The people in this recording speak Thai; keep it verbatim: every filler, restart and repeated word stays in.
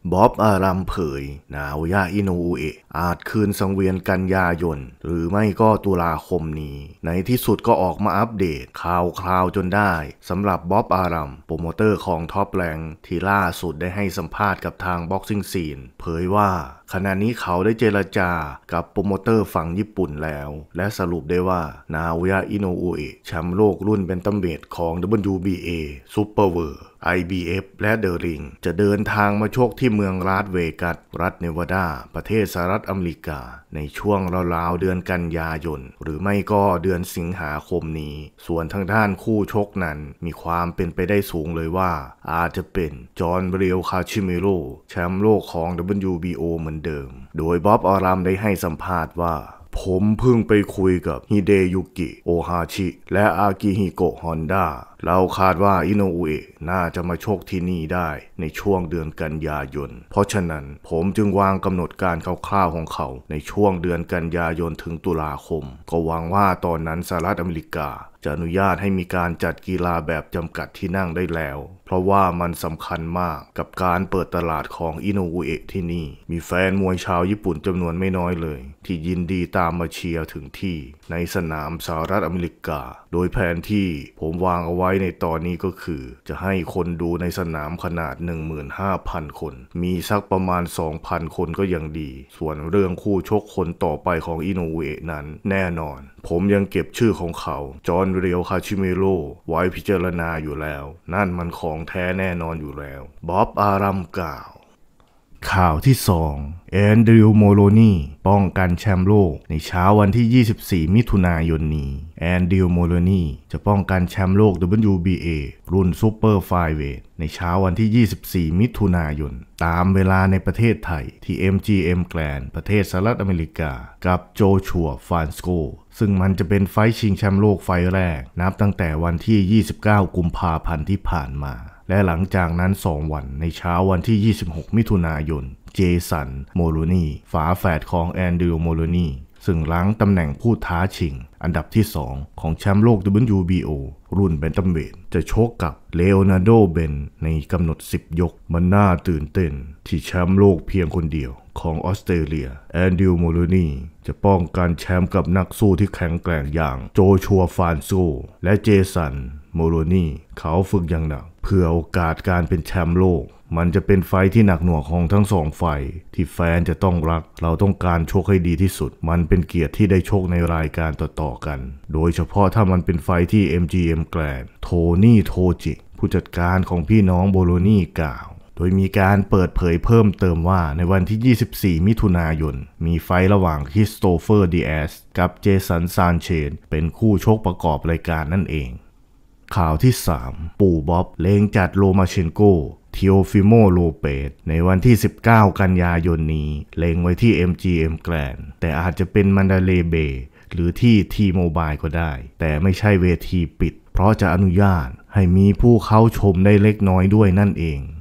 บ๊อบอารัมเผยนาโอยะอิโนอุเอะอาจคืนสังเวียนกันยายนหรือไม่ก็ตุลาคมนี้ในที่สุดก็ออกมาอัปเดตข่าวคราวจนได้สำหรับบ๊อบอารัมโปรโมเตอร์ของท็อปแรงที่ล่าสุดได้ให้สัมภาษณ์กับทางบ็อกซิ่งซีนเผยว่าขณะนี้เขาได้เจรจากับโปรโมเตอร์ฝั่งญี่ปุ่นแล้วและสรุปได้ว่านาโอยะอิโนอุเอะแชมป์โลกรุ่นแบนตัมเวทของ ดับเบิลยู บี เอ Super World ไอ บี เอฟ และ The Ring จะเดินทางมาชกที่เมืองลาสเวกัสรัฐเนวาดาประเทศสหรัฐอเมริกาในช่วงราวๆเดือนกันยายนหรือไม่ก็เดือนสิงหาคมนี้ส่วนทางด้านคู่ชกนั้นมีความเป็นไปได้สูงเลยว่าอาจจะเป็นจอห์นเบรียลคาชิเมโร่แชมป์โลกของ ดับเบิลยู บี โอ เหมือนเดิมโดยบ๊อบอารัมได้ให้สัมภาษณ์ว่าผมเพิ่งไปคุยกับฮิเดยุกิโอฮาชิและอากิฮิโกะฮอนด้าเราคาดว่าอิโนอุเอะน่าจะมาชกที่นี่ได้ในช่วงเดือนกันยายนเพราะฉะนั้นผมจึงวางกำหนดการคร่าวๆของเขาในช่วงเดือนกันยายนถึงตุลาคมก็หวังว่าตอนนั้นสหรัฐอเมริกาจะอนุญาตให้มีการจัดกีฬาแบบจำกัดที่นั่งได้แล้วเพราะว่ามันสำคัญมากกับการเปิดตลาดของอิโนอุเอะที่นี่มีแฟนมวยชาวญี่ปุ่นจำนวนไม่น้อยเลยที่ยินดีตามมาเชียร์ถึงที่ในสนามสหรัฐอเมริกาโดยแผนที่ผมวางเอาไว้ในตอนนี้ก็คือจะให้คนดูในสนามขนาด หนึ่งหมื่นห้าพัน คนมีสักประมาณ สองพัน คนก็ยังดีส่วนเรื่องคู่ชกคนต่อไปของอิโนอุเอะนั้นแน่นอนผมยังเก็บชื่อของเขาจอห์นเรียวคาชิเมโร่ไว้พิจารณาอยู่แล้วนั่นมันของแท้แน่นอนอยู่แล้วบ๊อบอารัมกล่าวข่าวที่สองแอนดริวโมโลนีป้องกันแชมป์โลกในเช้าวันที่ยี่สิบสี่มิถุนายนนี้แอนดริวโมโลนีจะป้องกันแชมป์โลก ดับเบิลยู บี เอ รุ่นซูเปอร์ไฟเวทในเช้าวันที่ยี่สิบสี่มิถุนายนตามเวลาในประเทศไทยที่ เอ็ม จี เอ็ม Grand ประเทศสหรัฐอเมริกากับโจชัวฟานสโกซึ่งมันจะเป็นไฟท์ชิงแชมป์โลกไฟท์แรกนับตั้งแต่วันที่ยี่สิบเก้ากุมภาพันธ์ที่ผ่านมาและหลังจากนั้นสองวันในเช้าวันที่ยี่สิบหกมิถุนายนเจสันโมโลนีฝาแฝดของแอนดริวโมโลนีซึ่งล้างตำแหน่งผู้ท้าชิงอันดับที่สองของแชมป์โลก ดับเบิลยู บี โอ รุ่นแบนตัมเวทจะชกกับเลโอนาร์โดเบนในกำหนดสิบยกมันน่าตื่นเต้นที่แชมป์โลกเพียงคนเดียวของออสเตรเลียแอนดริวโมโลนีจะป้องกันแชมป์กับนักสู้ที่แข็งแกร่งอย่างโจชัวฟานโซและเจสันโมโลนีเขาฝึกอย่างหนักเพื่อโอกาสการเป็นแชมป์โลกมันจะเป็นไฟท์ที่หนักหน่วงของทั้งสองฝ่ายที่แฟนจะต้องรักเราต้องการชกให้ดีที่สุดมันเป็นเกียรติที่ได้ชกในรายการต่อๆกันโดยเฉพาะถ้ามันเป็นไฟท์ที่ เอ็ม จี เอ็ม Grand โทนี่โทจิผู้จัดการของพี่น้องโบโลนีกล่าวโดยมีการเปิดเผยเพิ่มเติมว่าในวันที่ยี่สิบสี่มิถุนายนมีไฟท์ระหว่างคริสโตเฟอร์ดิแอสกับเจสันซานเชนเป็นคู่ชกประกอบรายการนั่นเองข่าวที่สามปู่บ๊อบเลงจัดโลมาเชนโกทิโอฟิโมโลเปสในวันที่สิบเก้ากันยายนนี้เล็งไว้ที่ เอ็ม จี เอ็ม Grand แต่อาจจะเป็นมันดาเลย์เบย์หรือที่ทีโมบายก็ได้แต่ไม่ใช่เวทีปิดเพราะจะอนุญาตให้มีผู้เข้าชมได้เล็กน้อยด้วยนั่นเอง